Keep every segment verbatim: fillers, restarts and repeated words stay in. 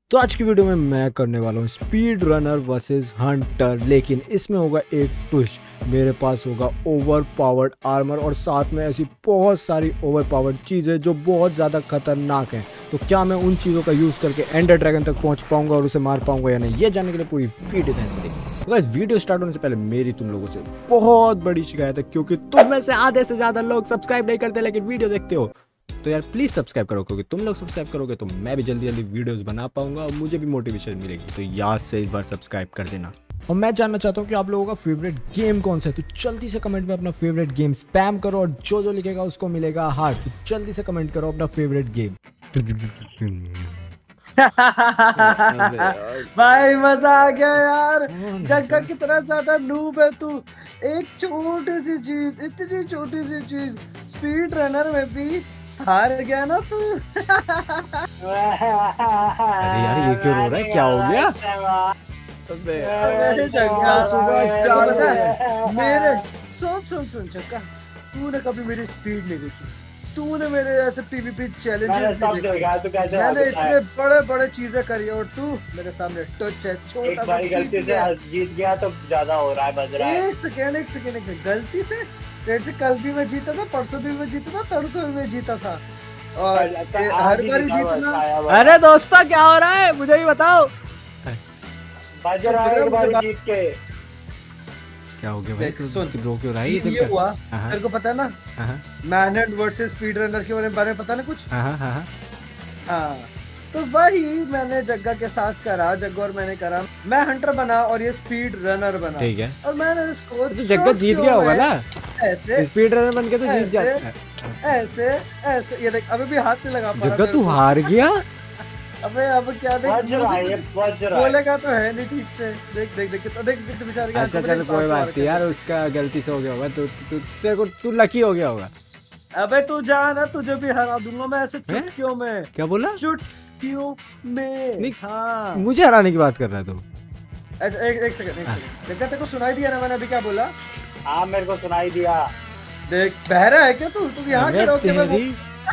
तो आज की वीडियो में मैं करने वाला हूँ स्पीड रनर वर्सेस हंटर, लेकिन इसमें होगा एक ट्विस्ट। मेरे पास होगा ओवर पावर्ड आर्मर और साथ में ऐसी बहुत सारी ओवर पावर्ड चीज़ें जो बहुत ज़्यादा खतरनाक हैं। तो क्या मैं उन चीज़ों का यूज़ करके एंडर ड्रैगन तक पहुँच पाऊंगा और उसे मार पाऊंगा या नहीं, ये जानने के लिए पूरी वीडियो ध्यान से देखिए। तो गाइस, वीडियो स्टार्ट होने से पहले मेरी तुम लोगों से बहुत बड़ी शिकायत है, क्योंकि तुम में से आधे से ज़्यादा लोग सब्सक्राइब नहीं करते लेकिन वीडियो देखते हो। तो यार प्लीज़ सब्सक्राइब करो, क्योंकि तुम लोग सब्सक्राइब करोगे तो मैं भी जल्दी जल्दी वीडियोस बना पाऊंगा और मुझे भी मोटिवेशन मिलेगी। तो याद से इस बार सब्सक्राइब कर देना। और मैं जानना चाहता हूँ कि आप लोगों का फेवरेट गेम कौन सा है, तो जल्दी से कमेंट में अपना फेवरेट गेम स्पैम करो और जो जो लिखेगा उसको मिलेगा हार्ट। तो जल्दी से कमेंट करो अपना फेवरेट गेम। भाई मजा आ गया यार। जग्गा कितना ज्यादा नूब है तू। एक छोटी सी चीज, इतनी छोटी सी चीज, स्पीड रनर में भी हार गया ना तू। अरे यार ये क्यों रो रहा है, क्या हो गया? अबे जग्गा सुबह चार बजे मेरे सुन सुन सुन जग्गा, तूने कभी मेरी स्पीड नहीं देखी, तूने मेरे ऐसे पीवीपी चैलेंजेस नहीं देखे। मैंने इतने बड़े बड़े चीजें करी और तू मेरे सामने टच है, छोटा सा गलती से जीत गया तो ज्यादा हो रहा है, बज रहा है। एक सेकंड एक सेकंड एक सेकंड गलती से तेरे से कल भी मैं जीता था, परसों भी मैं जीता था, तरसों भी मैं जीता था और हर बार जीतना। अरे दोस्तों क्या हो रहा है मुझे भी बताओ। बज रहा है एक बार जीत के। क्या हो गया भाई, तू सुन रो क्यों रहा है? ये ये हुआ तेरे को पता है ना, मैनहंट वर्सेस स्पीड रनर के बारे में पता ना कुछ? हाँ हाँ हाँ, तो वही मैंने जग्गा के साथ करा, जग्गा और मैंने करा। मैं हंटर बना और ये स्पीड रनर बना, ठीक है। और मैंने इसको तो जग्गा जीत गया होगा ना, ऐसे स्पीड रनर बन के तो जीत जाता है। ऐसे ऐसे ये देख, अभी भी हाथ नहीं लगा पा रहा। जग्गा तू हार गया। अबे अब क्या देख, बज रहा है, बज रहा है। बोलेगा तो है नहीं ठीक से। देख देख देख तो देख देख बेचारे का। अच्छा चल कोई बात नहीं यार, उसका गलती से हो गया होगा। तू तू तेरे को तू लकी हो गया होगा। अबे तू जा ना, तुझे भी हरा दूंगा मैं ऐसे चुटकियों में। क्या बोला? चुटकियों में। नहीं, हाँ मुझे हराने की बात कर रहा है तू। अच्छा एक एक सेकंड एक सेकंड जग्गा, तेरे को सुनाई दिया ना मैंने अभी क्या बोला? हाँ मेरे को सुनाई दिया। देख बहरा है क्या तू? तू यहाँ खड़ा होके मैं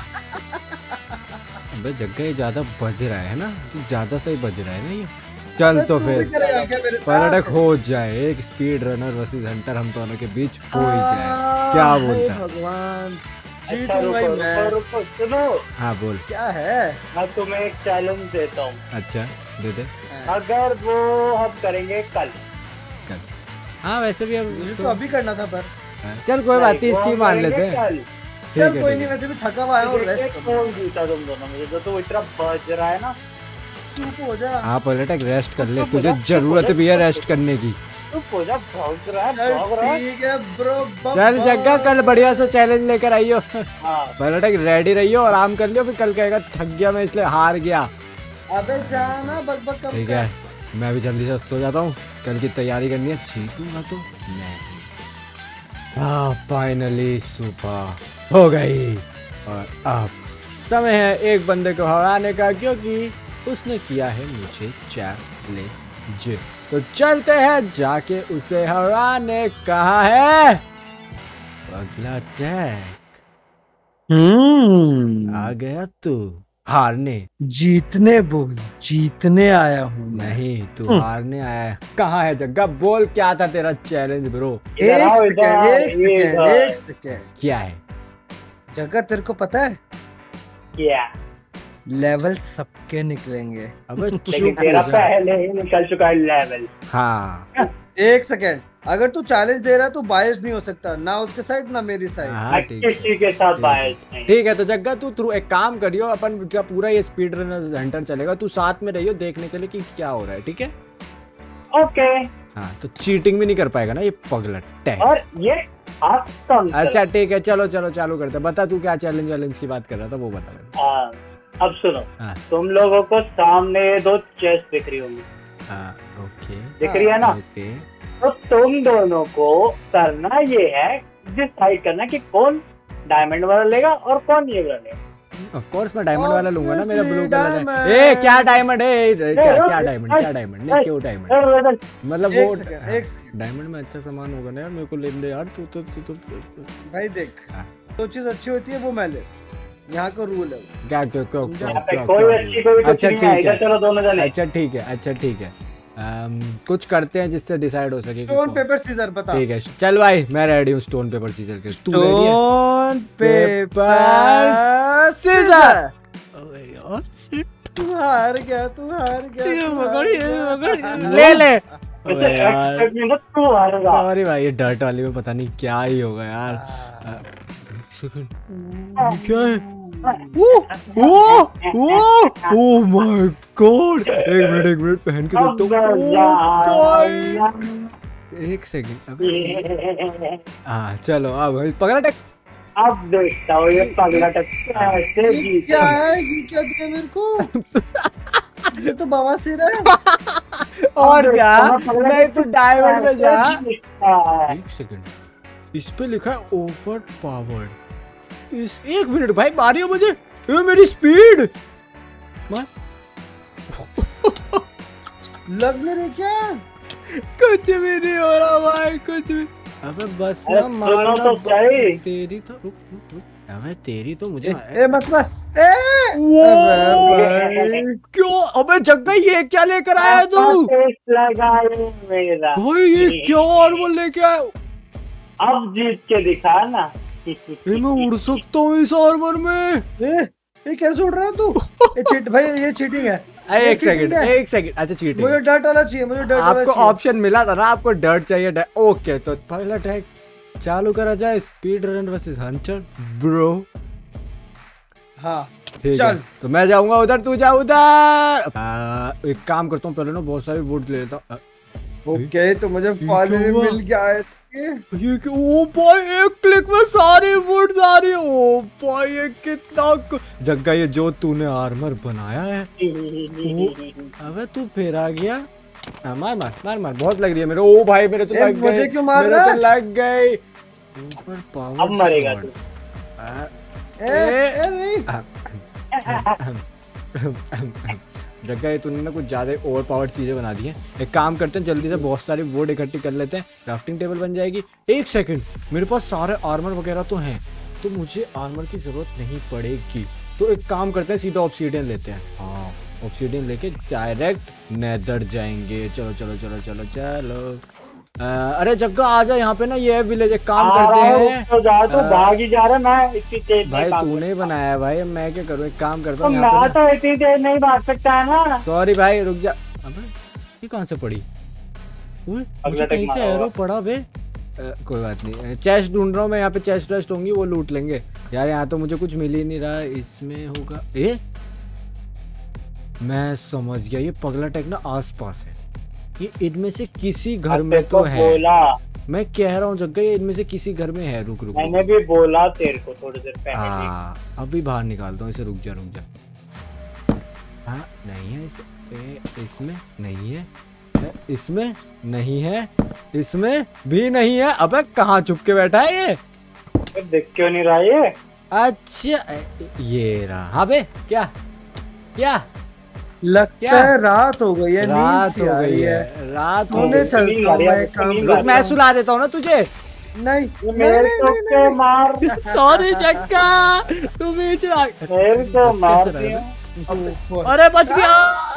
अबे जग्गा ये ज्यादा बज रहा है ना, तू ज्यादा सही बज रहा है ना ये। चल तो फिर पलटक हो जाए, एक स्पीड रनर वर्सेस हंटर हम दोनों के बीच हो ही जाए। क्या बोलता है? भगवान अच्छा रुको रुको रुको सुनो। हाँ बोल। क्या है? मैं तुम्हें एक चैलेंज देता हूँ। अच्छा दे दे। अगर वो हम करेंगे कल कल हाँ वैसे भी अब तो अभी करना था पर चल कोई बात नहीं, इसकी मान लेते हैं। चल कोई नहीं, वैसे भी थका हुआ है और रेस्ट कौन जीता तुम दोनों में? जो तो इतना बज रहा है ना, चुप हो जा। हाँ पलटक रेस्ट कर ले, तुझे जरूरत भी है रेस्ट करने की। तू पूजा भाग रहा है भाग रहा है। ठीक है ब्रो। चल जग्गा कल बढ़िया सा चैलेंज लेकर आइयो। हाँ पलटक रेडी रहियो, आराम कर लियो, फिर कल कहेगा थक गया मैं इसलिए हार गया। अबे जाना बक बक कब। ठीक है मैं भी जल्दी से सो जाता हूँ, कल की तैयारी करनी है। जीतूंगा तो मैं। हाँ फाइनली सुबह हो गई और अब समय है एक बंदे को हराने का, क्योंकि उसने किया है मुझे चैलेंज। तो चलते हैं जाके उसे हराने। कहाँ है पगला टैग? हम्म आ गया तू हारने? जीतने बोल, जीतने आया हूँ। नहीं तू हारने आया है। कहाँ है जग्गा, बोल क्या था तेरा चैलेंज ब्रो? एक सेकंड एक सेकंड एक सेकंड क्या है जग्गा, तेरे को पता है क्या? लेवल सबके निकलेंगे। अबे लेकिन तेरा पहले ही निकल चुका है लेवल। हाँ एक सेकंड, अगर तू चैलेंज दे रहा है तो बायस नहीं हो सकता, ना उसके साइड ना मेरी साइड। हाँ, किसी के साथ बायस नहीं। ठीक है तो जग्गा तू थ्रू एक काम करियो, अपन क्या पूरा ये स्पीड रनर हंटर चलेगा, तू साथ में रहियो देखने के लिए कि क्या हो रहा है, ठीक है? ओके। हाँ तो चीटिंग भी नहीं कर पाएगा ना ये पगला टैग। और ये अच्छा ठीक है चलो चलो चालू करते। बता तू क्या चैलेंज वैलेंज की बात कर रहा था, वो बता। हाँ अब सुनो। हाँ। तुम लोगों को सामने दो चेस्ट दिख रही होंगी। हाँ ओके दिख रही है ना? ओके। तो तुम दोनों को करना ये है, डिसाइड करना कि कौन डायमंड वाला लेगा और कौन ये वाला लेगा। ऑफ कोर्स मैं डायमंड वाला लूंगा ना, मेरा ब्लू कलर है। ए क्या डायमंड है? क्या क्या डायमंड क्या डायमंड नहीं क्यों डायमंड? मतलब वो डायमंड में अच्छा सामान होगा ना यार, मेरे को लेने दे यार। तू तो तू तो भाई देख, जो चीज अच्छी होती है वो मैं ले। यहाँ का रूल है। क्या क्यों क्यों क्यों यहाँ पे क्यों कोई क्यों? व्यक्ति कोई कुछ अच्छा नहीं ठीक है, इधर है, चलो दोनों जने। अच्छा ठीक है, अच्छा ठीक है। अम, कुछ करते हैं जिससे डिसाइड हो सके कि स्टोन कौन- पेपर सीजर बता। ठीक है चल भाई मैं रेडी हूँ स्टोन पेपर सीजर के। तू रेडी है? Stone paper paper scissor. अबे यार shit, तू हार गया, तू हार गया, ये तू हार मगर ये गया। मगर ले ले। अबे वैसे यार एक मिनट तू हारेगा। सॉरी भाई ये डर्ट वाली में पता नहीं क्या ही होगा यार। अ, एक सेकंड क्या है? Oh oh oh oh my god एक मिनट एक मिनट पहन के देखता हूँ। ओ भाई एक सेकंड अबे हाँ चलो अब भाई पगला टेक। अब देखता हूँ ये पगला टक कैसे ये जीत। क्या है? ये क्या दिया मेरे को? ये तो बवासीर है। और जा नहीं तू डायमंड में जा। जा। एक सेकंड इस पे लिखा है ओवर पावर्ड। इस एक मिनट भाई मारियो मुझे, ये मेरी स्पीड मार। लग नहीं रही क्या? कुछ भी नहीं हो रहा भाई कुछ भी। अबे बस अरे ना मारना सुनो तो सही। तेरी तो रुक रुक रुक अबे तेरी तो मुझे ए, ए मत मत ए वो अबे भाई। क्यों अबे जग्गा ये क्या लेकर आया तू? टेस्ट लगा ये मेरा। भाई ये क्या आर्मर लेके आया? अब जीत के दिखा ना। ये मैं उड़ सकता हूँ इस आर्मर में? ए ये कैसे उड़ रहा है तू? ये चीट भाई, ये चीटिंग है। अरे ये एक cheating सेकंड है। एक सेकंड अच्छा चीटिंग मुझे डर्ट वाला चाहिए, मुझे डर्ट वाला आपको चाहिए। ऑप्शन मिला था ना, आपको डर्ट चाहिए डर्ट। ओके तो पहला टैग चालू करा जाए speed run versus hunter bro. हाँ ठीक चल। है तो मैं जाऊंगा उधर तू जा उधर। आ, एक काम करता हूँ पहले ना बहुत सारे वुड ले लेता हूँ। ओके तो मुझे फाइनली क्या हुआ? मिल गया है ये। ये क्या? ओ भाई एक क्लिक में सारे वुड्स आ रही है। ओ भाई ये कितना कु- जग्गा ये जो तूने आर्मर बनाया है। अबे तू फिर आ गया। आ, मार मार मार मार बहुत लग रही है मेरे। ओ भाई मेरे तो ए, लग मुझे गई क्यों मार मेरे रहा तो है? लग गई ऊपर पावर। अब मरेगा तू। ए, ए, नहीं। जगह ये तूने ना कुछ ज्यादा ओवर पावर्ड चीजें बना दी हैं। एक काम करते हैं जल्दी से बहुत सारी वुड इकट्ठी कर लेते हैं, क्राफ्टिंग टेबल बन जाएगी। एक सेकंड मेरे पास सारे आर्मर वगैरह तो हैं तो मुझे आर्मर की जरूरत नहीं पड़ेगी। तो एक काम करते हैं सीधा ऑब्सीडियन लेते हैं। हाँ ऑब्सीडियन लेके डायरेक्ट नेदर जाएंगे। चलो चलो चलो चलो चलो। आ, अरे जग्गा आ जा यहाँ पे ना, ये है विलेज। एक काम करते हैं तो जा तो भाग ही जा रहा। मैं इतनी तेज भाई नहीं भाग तूने ही बनाया है भाई, मैं क्या करूँ। एक काम करता तो हूँ यहाँ मैं पे तो इतनी तेज नहीं भाग सकता है ना। सॉरी भाई रुक जा। अबे ये कहाँ से पड़ी? ओए अगला मुझे टेक कहीं से मारा एरो होगा। पड़ा बे। अ, कोई बात नहीं चेस्ट ढूंढ रहा हूँ मैं यहाँ पे। चेस्ट वेस्ट होंगी वो लूट लेंगे यार। यहाँ तो मुझे कुछ मिल ही नहीं रहा। इसमें होगा ए मैं समझ गया ये पगला टेक ना आस पास है। ये इनमें से किसी घर में तो है। बोला मैं कह रहा हूँ जग्गा ये इनमें से किसी घर में है। रुक रुक मैंने भी बोला तेरे को थोड़ी देर पहले। हाँ अभी बाहर निकालता हूँ इसे। रुक जा रुक जा। हाँ नहीं है इस, ए, इसमें नहीं है, है इसमें नहीं है, इसमें भी नहीं है। अबे कहाँ छुप के बैठा है ये? तो देख क्यों नहीं रहा ये? अच्छा ए, ये रहा। हाँ बे क्या क्या लगता क्या? है रात हो गई है, नींद रात सी हो आ गई रही है। रात हो सोने गई। चलता हूँ मैं, एक काम रुक, रुक करता मैं हूँ। सुला देता हूँ ना तुझे। नहीं ये नहीं, मेरे नहीं, को नहीं, क्यों नहीं। मार सॉरी जग्गा तू बीच में आ- मेरे को बस मार कैसे रहा दिया। ओह, अरे बच गया।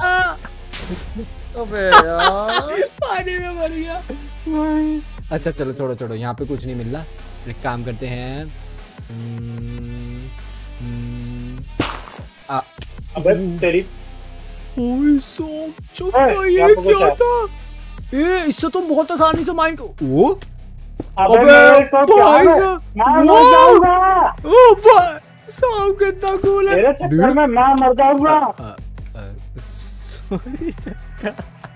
अबे यार। पानी में मर गया। अच्छा चलो छोड़ो छोड़ो यहाँ पे कुछ नहीं मिल रहा। एक काम करते हैं। हम्म, हम्म, आ, अबे तेरी ओए सो चुप ओए, ये यहाँ पे कुछ क्या है। था? ये इससे तो बहुत आसानी से माइंड को वो अबे अबे मेरे को क्या भाई है? साहब, मैं वो! मर जाऊंगा। ओ भाई साहब कितना कूल है। तेरे चक्कर में मैं मर जाऊंगा। अ, अ, सॉरी चक्का।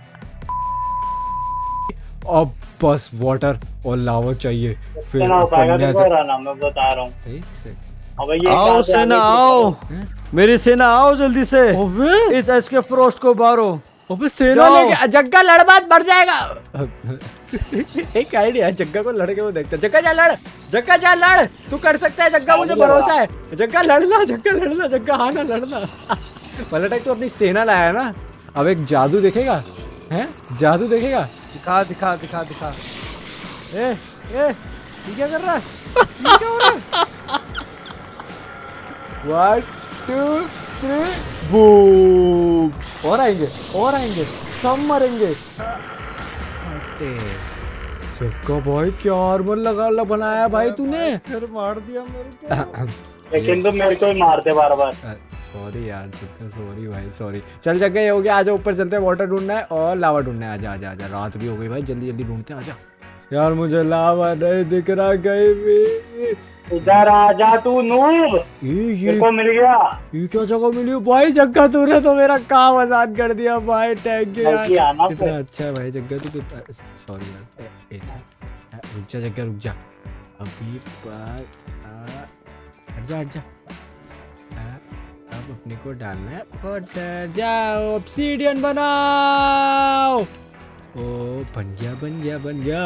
अब बस वाटर और लावा चाहिए फिर इतना हो पाएगा अपन तो nether- रहा ना, मैं बता रहा हूँ। एक से अबे ये आओ कहाँ से सेना आगे आओ, हैं? मेरी सेना आओ जल्दी से। अबे इस एच के फ्रोस्ट को मारो। अबे सेना जाओ। लेके जग्गा लड़ बात बढ़ जाएगा। एक आइडिया है जग्गा को लड़के वो देखता है। जग्गा जा लड़, जग्गा जा लड़, तू कर सकता है जग्गा, मुझे भरोसा है। जग्गा लड़ना, जग्गा लड़ना, जग्गा हाँ ना लड़ना। पलट तू अपनी सेना लाया है ना, अब एक जादू देखेगा हैं? जादू देखेगा। दिखा दिखा दिखा दिखा। ए ए ये क्या कर रहा है? ये क्या हो रहा है? One two three boom. और आएंगे और आएंगे, सब मरेंगे। चक्का भाई क्या आर्मर लगा ला बनाया भाई तूने। फिर मार दिया मेरे को। लेकिन तुम मेरे को ही मारते बार बार। सॉरी यार चक्का, सॉरी भाई सॉरी। चल चक्का ये हो गया, आजा ऊपर चलते हैं, वाटर ढूंढना है और लावा ढूंढना है। आजा आजा आजा, रात भी हो गई भाई, जल्दी जल्दी ढूंढते हैं, आजा। यार मुझे लावा नहीं दिख रहा कहीं भी। इधर आजा तू नूब। ये ये को मिल गया। ये क्या जगह मिली भाई जग्गा, तूने तो मेरा काम आसान कर दिया भाई, थैंक यू यार। कितना अच्छा है भाई जग्गा तू। सॉरी यार, ए, ए, ए, रुक जा जग्गा, रुक जा अभी पर। हट जा हट जा। अब अपने को डालना है वाटर। जाओ ऑब्सीडियन बनाओ। ओ बन गया बन गया बन गया।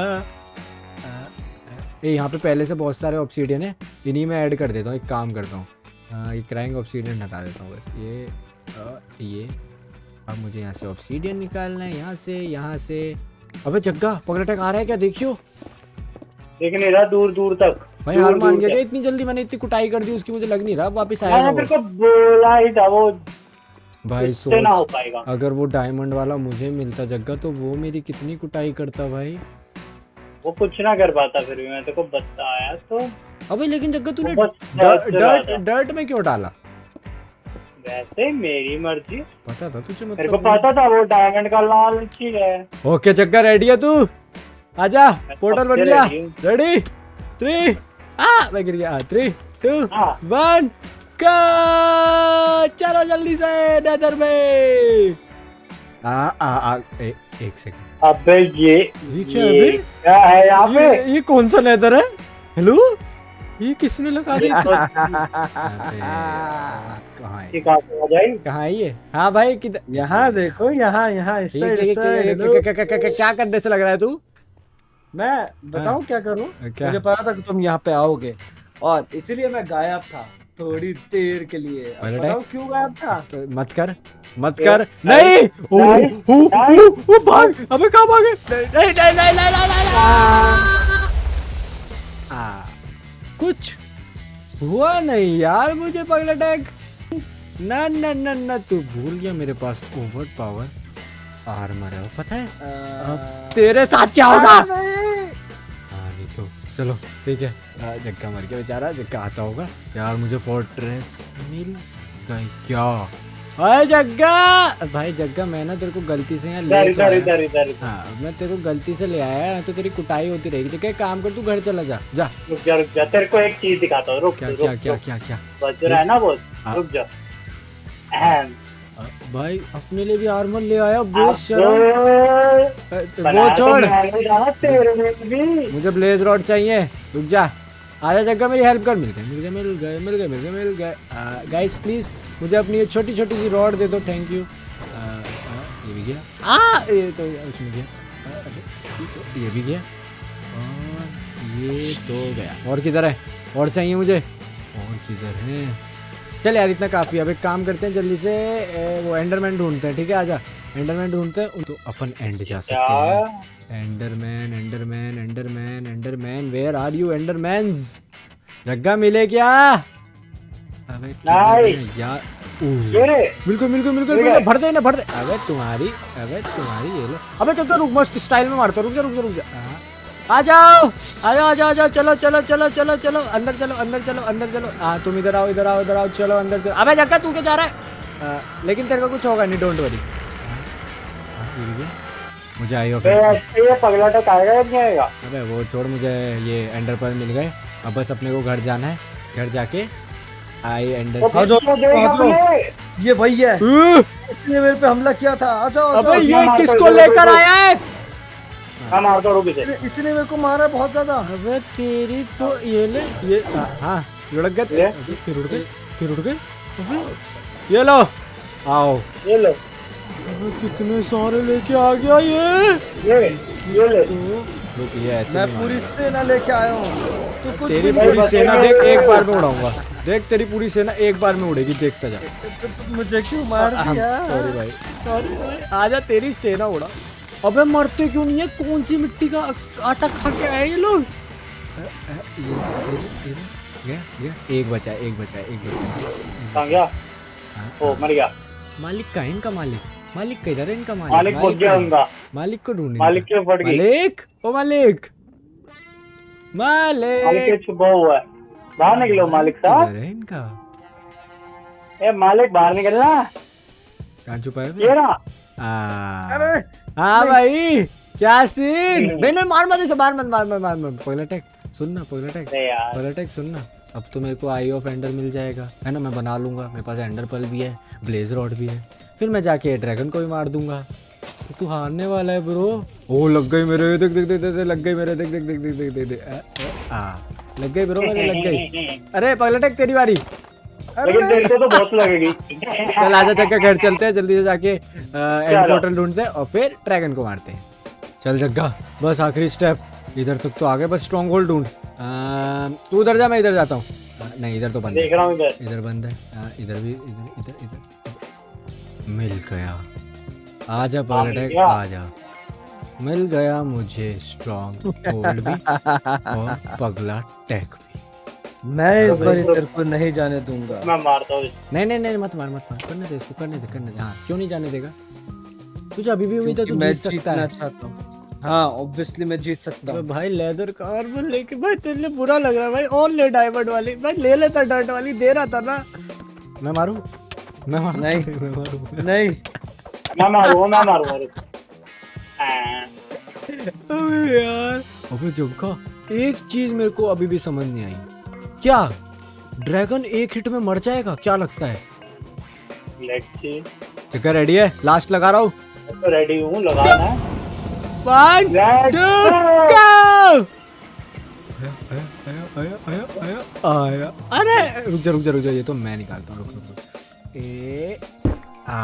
ए यहाँ पे पहले से बहुत सारे ऑब्सीडियन है, इन्हीं में ऐड कर देता हूँ। एक काम करता हूँ, ये क्राइंग ऑब्सीडियन हटा देता हूँ बस। ये आ, ये अब मुझे यहाँ से ऑब्सीडियन निकालना है, यहाँ से यहाँ से। अबे जग्गा पगलेटक आ रहा है क्या, देखियो। देख नहीं रहा दूर दूर तक भाई हार मान गया क्या इतनी जल्दी? मैंने इतनी कुटाई कर दी उसकी, मुझे लग नहीं रहा वापस आएगा। मेरे को बोला ही था वो भाई, सोच ना हो पाएगा। अगर वो डायमंड वाला मुझे मिलता जग्गा तो वो मेरी कितनी कुटाई करता भाई। वो कुछ ना कर पाता, फिर भी मैं तेरे को बताया तो। अबे लेकिन जग्गा तूने डर्ट डर्ट में क्यों डाला? वैसे मेरी मर्जी, पता था तुझे, मतलब मेरे को पता था वो डायमंड का लाल चीज है। ओके जग्गा रेडी है तू? आजा, पोर्टल बन गया। रेडी थ्री आ मैं गिर गया। थ्री टू वन का, चलो जल्दी से नेदर में। आ आ आ ए, एक सेकंड। अबे ये ये क्या है बे? क्या है यहाँ पे? ये, ये कौन सा नेदर है? हेलो, ये किसने लगा दी? कहाँ है कहाँ है ये? हाँ भाई किधर? यहाँ देखो, यहाँ यहाँ इस साइड, इस साइड। क्या करने से लग रहा है तू? मैं बताऊं क्या करूं? मुझे पता था कि तुम यहाँ पे आओगे और इसीलिए मैं गायब था थोड़ी देर के लिए। बताओ क्यों गायब था? तो मत कर मत कर। नहीं ओ ओ ओ भाग। अबे कहाँ भागे? नहीं नहीं नहीं नहीं नहीं। आ कुछ हुआ नहीं यार मुझे पगलेटक। ना ना ना ना, तू भूल गया मेरे पास ओवर पावर आर्मर है, पता है? अब तेरे साथ क्या होगा? हाँ नहीं तो चलो ठीक है। जग्गा मर गया बेचारा, जग्गा आता होगा यार। मुझे फोर्ट्रेस मिल गई क्या? अरे जग्गा भाई, जग्गा मैं ना तेरे को गलती से यहाँ ले आया। हाँ मैं तेरे को गलती से ले आया, तो तेरी कुटाई होती रहेगी। जग्गा काम कर, तू घर चला जा। जा रुक जा रुक जा, तेरे को एक चीज दिखाता हूँ। रुक क्या क्या क्या क्या क्या बच रहा है ना वो? रुक जा भाई, अपने लिए भी आर्मर ले आया। वो छोड़, मुझे ब्लेज रॉड चाहिए। रुक जा, आजा जग्गा मेरी हेल्प कर। मिल गए मिल गए मिल गए मिल गए मिल गए मिल गए। गाइस प्लीज मुझे अपनी ये छोटी छोटी सी रॉड दे दो, थैंक यू। ये भी गया। आ ये तो उसमें गया, ये भी गया और ये तो गया। और किधर है? और चाहिए मुझे। और किधर है? चल यार इतना काफी। अब एक काम करते हैं जल्दी से, ए, वो एंडरमैन ढूंढते हैं। ठीक है आजा, एंडरमैन ढूंढते हैं तो अपन एंड जा सकते हैं। Enderman enderman enderman enderman where are you endermans? Jagga मिले क्या? अबे यार बिल्कुल बिल्कुल बिल्कुल भर दे ना भर दे। अबे तुम्हारी अबे तुम्हारी ये लो। अबे चल तो रुक, मस्त स्टाइल में मारता। रुक जा रुक जा रुक जा। आ जाओ आ जाओ आ जाओ आ जाओ। चलो चलो चलो चलो चलो अंदर चलो अंदर चलो अंदर चलो। हाँ तुम इधर आओ इधर आओ इधर आओ। चलो अंदर चलो। अबे जग्गा तू क्या जा रहा है? लेकिन तेरे को कुछ होगा नहीं, डोंट वरी। मुझे आई हो ये पगला तो आएगा नहीं आएगा? अबे वो छोड़, मुझे ये एंडर पर मिल गए। अब बस अपने को घर जाना है। घर जाके आई एंडर से। ये वही है इसने मेरे पे हमला किया था। आ जाओ। अबे ये किसको लेकर आया है? हाँ मार दो, रुक इसे। इसने मेरे को मारा बहुत ज्यादा। अबे तेरी तो ये ले ये। हाँ लुढ़क गए, फिर उड़ गए फिर उड़ गए। अबे ये लो, आओ ये लो। अबे कितने सारे लेके आ गया ये। ये ये ले। रुक ये ऐसे मैं पूरी सेना लेके आया हूँ। तो कुछ तेरी पूरी सेना देख एक बार में उड़ाऊंगा। देख तेरी पूरी सेना एक बार में उड़ेगी, देखता जा। मुझे क्यों मार दिया? सॉरी भाई सॉरी भाई। आजा तेरी सेना उड़ा। अबे मरते क्यों नहीं है? कौन सी मिट्टी का आटा खा के आए ये लोग? ये गया गया एक बचा है, एक बचा है, एक बचा है, एक कहाँ बचा गया? है। ओ मर गया। मालिक का है इनका मालिक, मालिक किधर है इनका मालिक? मालिक फट गया को- उनका। मालिक को ढूंढ, मालिक क्यों फट गई? मालिक ओ मालिक मालिक मालिक के छुपा हुआ है, बाहर निकलो मालिक साहब। किधर है इनका? ए मालिक बाहर निकलना। कहाँ छुपा है ये फिर? ना आ, अरे हाँ भाई क्या सीन? नहीं नहीं मार मत इसे, मार मत मार मत मार मत। पगलाटेक सुनना, पगलाटेक अरे यार पगलाटेक सुनना, अब तो मेरे को आई ऑफ एंडर मिल जाएगा है ना, मैं बना लूंगा, मेरे पास एंडर पल भी है, ब्लेज रॉड भी है, फिर मैं जाके ड्रैगन को भी मार दूंगा। तो तू हारने वाला है ब्रो। ओ लग गई मेरे, देख देख देख देख लग गई मेरे, देख देख देख देख देख देख देख आ लग गई ब्रो, मेरे लग गई। अरे पगलाटेक तेरी बारी। लेकिन तेरे को तो बहुत लगेगी। चल आजा जग्गा, घर चलते हैं जल्दी से, जाके एंड पोर्टल ढूंढते हैं और फिर ड्रैगन को मारते हैं। चल जग्गा बस आखिरी स्टेप, इधर तक तो आ गए, बस स्ट्रॉन्ग होल्ड ढूंढ। अ, तू उधर जा, मैं इधर जाता हूँ। अ, नहीं इधर तो बंद देख है, रहा हूँ इधर। इधर बंद है। अ, इधर भी, इधर इधर इधर मिल गया। आजा पगलाटेक गया। आजा, मिल गया मुझे स्ट्रॉन्ग होल्ड भी और पगलाटेक भी। मैं इस बार तेरे को नहीं जाने दूंगा। मैं मारता हूँ। नहीं नहीं नहीं मत मार मत मार, करने दे इसको, करने दे करने दे। हाँ क्यों नहीं जाने देगा? तुझे अभी भी उम्मीद है तू मैं जीत सकता जीतना है। चाहता हूँ। हाँ ऑब्वियसली मैं जीत सकता अबे हूँ। भाई लेदर का आर्मर लेके, भाई तेरे लिए बुरा लग रहा है भाई, और ले डायमंड वाली, भाई ले लेता डर्ट वाली, दे रहा था ना। मैं मारूं मैं मारूं नहीं। मैं मारूं नहीं मैं मारूंगा मैं मारूंगा। हाँ। अबे यार, अबे जग्गा एक चीज मेरे को अभी भी समझ नहीं आई, क्या ड्रैगन एक हिट में मर जाएगा? क्या लगता है? Let's see. जग्गा रेडी है? लास्ट लगा रहा हूँ। तो रेडी हूँ, लगाना है। One Let's two go! Go. आया आया आया आया आया आया। अरे रुक जा रुक जा रुक जा, ये तो मैं निकालता हूँ, रुक रुक रुक। ए आ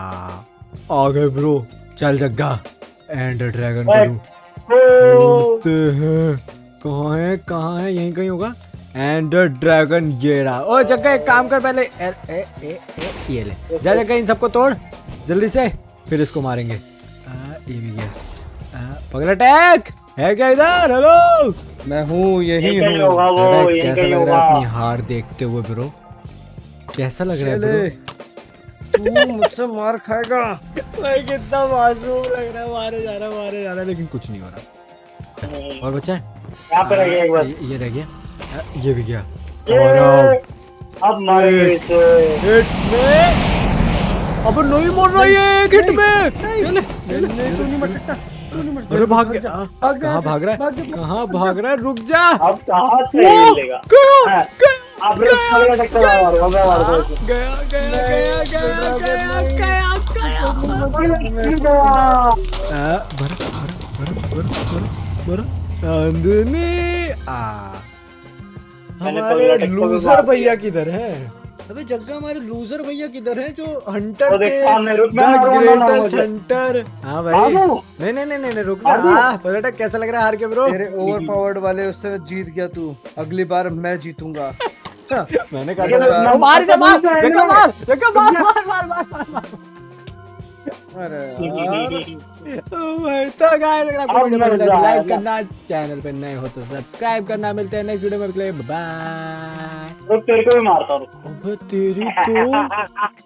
आ गए ब्रो। चल जग्गा एंड ड्रैगन करूँ ढूंढते हैं, कहाँ है कहाँ है? यहीं कहीं होगा एंड ड्रैगन। ये रहा। ओ जग्गा एक काम कर पहले, ए, ए, ए, ए, ये ले जा जग्गा, इन सबको तोड़ जल्दी से, फिर इसको मारेंगे। आ, ये भी गया। पगलाटेक है क्या इधर? हेलो मैं हूँ, यही ये कहीं हूँ। होगा वो, पगलाटेक, ये कैसा कहीं लग रहा है अपनी होगा। हार देखते हुए ब्रो? कैसा लग रहा है चले, ब्रो? तू मुझसे मार खाएगा। भाई कितना मासूम लग रहा है, मारे जा रहा मारे जा रहा, लेकिन कुछ नहीं हो रहा। और बच्चा है यहाँ पे रह गया एक बार। ये, ये रह गया। आ, ये भी गया। ये, और आओ। अब मारेंगे इसे। हिट में, अब नहीं मर रहा ये एक हिट में। ये ले, ये ले, नहीं, तू नहीं मर सकता, तू नहीं मर सकता। अरे भाग गया। भाग गया कहाँ ऐसे, भाग रहा है? भाग गया। कहाँ भाग रहा है? रुक जा। अब कहाँ से वो मिलेगा? गया हाँ। गया अब रेड चलेगा, टक्कर मारूंगा, मैं मारूंगा इसे। गया गया गया गया गया गया गया। गया। आ, बरा बरा बरा बरा बरा बरा चांदनी। आ मैंने हमारे पगला टेक को भी लूजर मार भैया किधर है? अबे जग्गा हमारे लूजर भैया किधर है, जो हंटर वो देख थे, सामने, रुक, मैं द मारूंगा ना ग्रेटेस्ट मुझे। हंटर। हाँ भाई मारूं? नहीं नहीं नहीं नहीं रुक ना। मारूं? हाँ पगलाटेक कैसा लग रहा है हार के ब्रो? तेरे ओवर पावर्ड वाले उससे जीत गया तू, अगली बार मैं जीतूंगा। मैंने कहा लेकिन था, मैं- ओ, मार जा मार मैं- जग्गा मार जग्गा मार मार मार मार मार मार। अरे यार, ओ भाई तो गाइस अगर आपको अब वीडियो पसंद आए तो मजा लाइक आएगा। करना, चैनल पे नए हो तो सब्सक्राइब करना। मिलते हैं नेक्स्ट वीडियो में, बाय। रुक, तेरे को भी मारता हूँ, रुक। अबे तेरी तो